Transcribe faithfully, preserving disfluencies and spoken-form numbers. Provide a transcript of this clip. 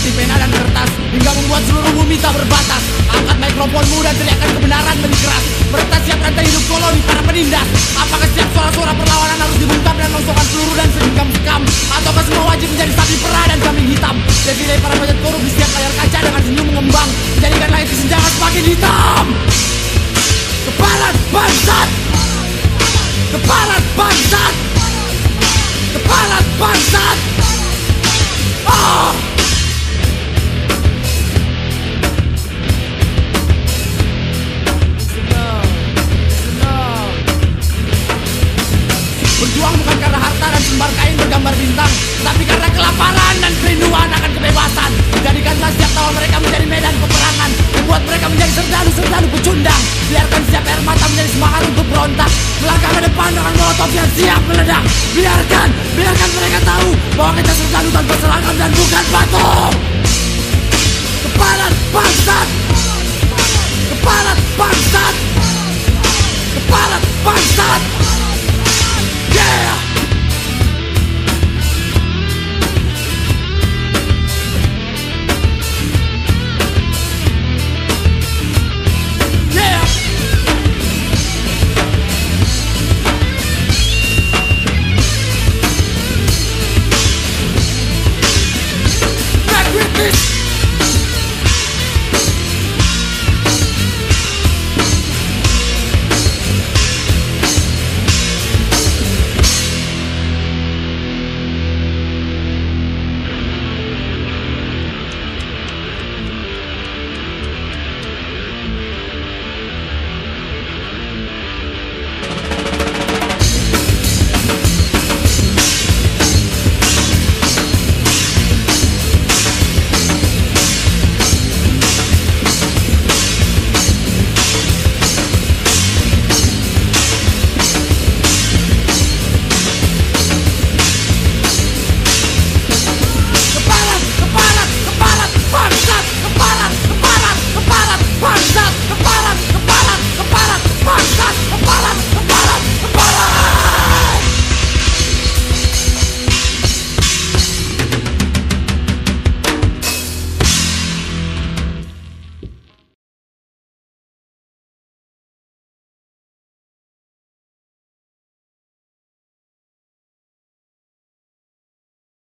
ganti pena dan kertas, hingga membuat seluruh bumi tak berbatas. Angkat mikrofonmu dan teriakan kebenaran lebih keras. Merta siapkan hidup koloni para penindas. Apakah setiap suara-suara perlawanan harus dibungkam dan longsongkan peluru dan segenggam sekam? Ataukah semua wajib menjadi sapi perah dan kambing hitam? Defile para pojok korup di setiap layar kaca dengan senyum mengembang, menjadikan langit kesenjangan semakin hitam. Keparat bangsat, keparat bangsat, keparat bangsat. Ah! Berjuang bukan karena harta dan selembar kain bergambar bintang, tapi karena kelaparan dan kerinduan akan kebebasan. Jadikanlah setiap tawa mereka menjadi medan peperangan, membuat mereka menjadi serdadu-serdadu pecundang. Biarkan setiap air mata menjadi semangat untuk berontak, melangkah ke depan dengan molotov yang siap meledak. Biarkan, biarkan mereka tahu bahwa kita serdadu tanpa seragam dan bukan patung. Keparat bangsat, keparat bangsat, keparat bangsat.